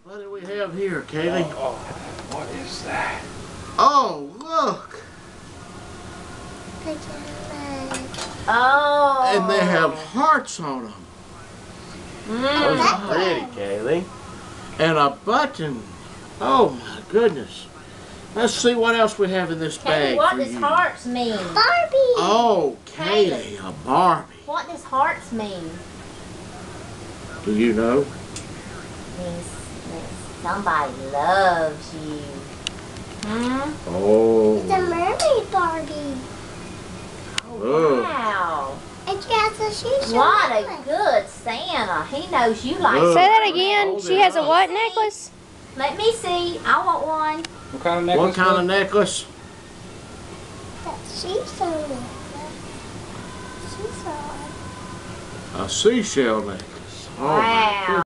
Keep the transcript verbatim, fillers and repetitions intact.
What do we have here, Caylie? Oh, what is that? Oh, look! Oh. And they have hearts on them. Mm. Those are pretty, Caylie. And a button. Oh my goodness. Let's see what else we have in this Caylie, bag what for does you. hearts mean? Barbie. Oh, Caylie, a Barbie. What does hearts mean? Do you know? Means, means somebody loves you. Hmm? Oh. It's a mermaid Barbie. Oh. Wow. And she has a seashell What a necklace. good Santa. He knows you like Look. it. Say that again. Hold She it has a up. what necklace? Let me see. I want one. What kind of necklace? What kind of necklace? That seashell necklace. Seashell. A seashell necklace. Oh, my Wow. goodness.